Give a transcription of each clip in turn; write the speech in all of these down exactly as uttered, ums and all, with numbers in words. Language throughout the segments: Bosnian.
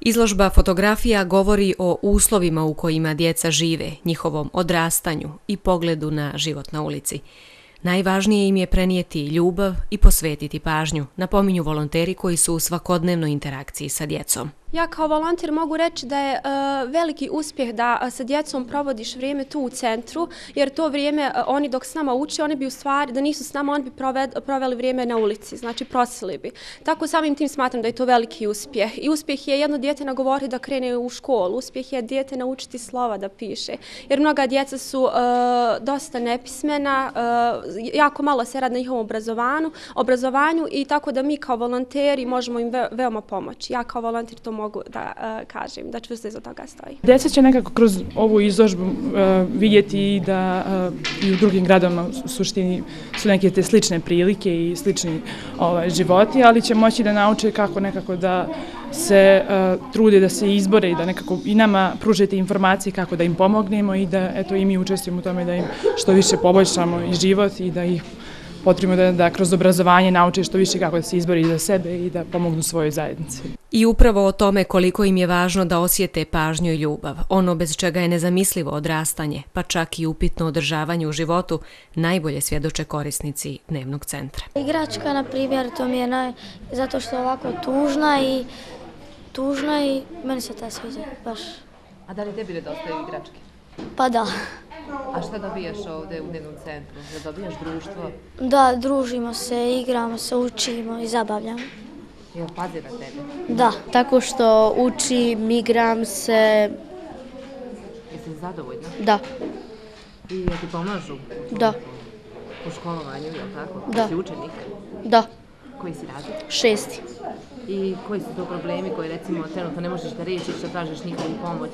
Izložba fotografija govori o uslovima u kojima djeca žive, njihovom odrastanju i pogledu na život na ulici. Najvažnije im je prenijeti ljubav i posvetiti pažnju, napominju volonteri koji su u svakodnevnoj interakciji sa djecom. Ja kao volonter mogu reći da je uh, veliki uspjeh da uh, sa djecom provodiš vrijeme tu u centru, jer to vrijeme uh, oni dok s nama uče, oni bi u stvari, da nisu s nama, oni bi proved, proveli vrijeme na ulici, znači prosili bi. Tako samim tim smatram da je to veliki uspjeh. I uspjeh je jedno dijete nagovoriti da krene u školu, uspjeh je dijete naučiti slova da piše, jer mnoga djeca su uh, dosta nepismena, uh, jako malo se radi na njihovom obrazovanju, obrazovanju i tako da mi kao volonteri možemo im ve, veoma pomoći. Ja kao volonter to mogu da uh, kažem, da čvrsto iza toga stoji. Djeca će nekako kroz ovu izložbu uh, vidjeti da uh, i u drugim gradovima u suštini su neke te slične prilike i slični ovaj, životi, ali će moći da nauče kako nekako da se uh, trude da se izbore i da nekako i nama pružete informacije kako da im pomognemo i da eto i mi učestvujemo u tome da im što više poboljšamo i život i da ih potrebno da, da kroz obrazovanje nauče što više kako da se izbori za sebe i da pomognu svojoj zajednici. I upravo o tome koliko im je važno da osjete pažnju i ljubav, ono bez čega je nezamislivo odrastanje, pa čak i upitno održavanje u životu, najbolje svjedoče korisnici dnevnog centra. Igračka, na primjer, to mi je naj... zato što je ovako tužna i tužna i meni se ta sviđa baš. A da li tebi nedostaju igračke? Pa da. A šta dobijaš ovdje u dnevnom centru? Da dobijaš društvo? Da, družimo se, igramo se, učimo i zabavljamo. Jel pazi na tebe? Da. Tako što učim, igram se. Jesi zadovoljna? Da. I ja ti pomažu? Da. U školovanju, jel tako? Da. Si učenik? Da. Koji si razred? Šesti. I koji su to problemi koji recimo trenutno ne možeš da riješiš, da tražiš njihovu pomoć?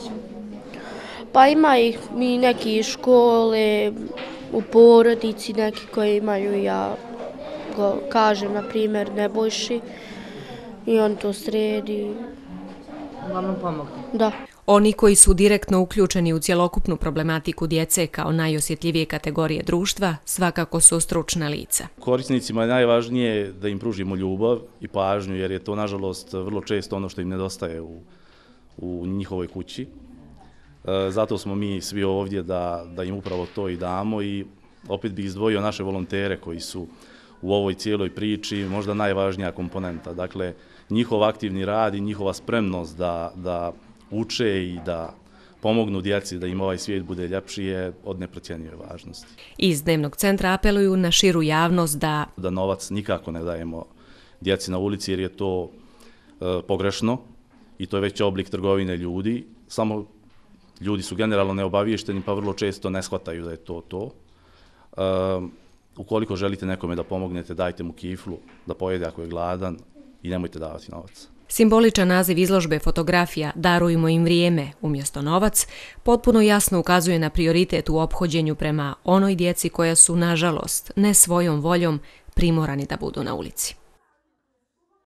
Pa ima ih i neki škole, u porodici neki koji imaju, ja go kažem, na primjer, Nebojši i on to sredi. Uglavnom pomogne? Da. Oni koji su direktno uključeni u cjelokupnu problematiku djece kao najosjetljivije kategorije društva svakako su stručna lica. Korisnicima je najvažnije da im pružimo ljubav i pažnju jer je to nažalost vrlo često ono što im nedostaje u, u njihovoj kući. Zato smo mi svi ovdje da, da im upravo to i damo i opet bih izdvojio naše volontere koji su u ovoj cijeloj priči možda najvažnija komponenta. Dakle, njihov aktivni rad i njihova spremnost da, da uče i da pomognu djeci da im ovaj svijet bude ljepši je od neprocjenjive važnosti. Iz dnevnog centra apeluju na širu javnost da... Da novac nikako ne dajemo djeci na ulici jer je to e, pogrešno i to je već oblik trgovine ljudi. Samo ljudi su generalno neobaviješteni pa vrlo često ne shvataju da je to to. E, ukoliko želite nekome da pomognete, dajte mu kiflu da pojede ako je gladan i nemojte davati novac. Simboličan naziv izložbe fotografija Darujmo im vrijeme umjesto novac potpuno jasno ukazuje na prioritet u ophođenju prema onoj djeci koja su, nažalost, ne svojom voljom primorani da budu na ulici.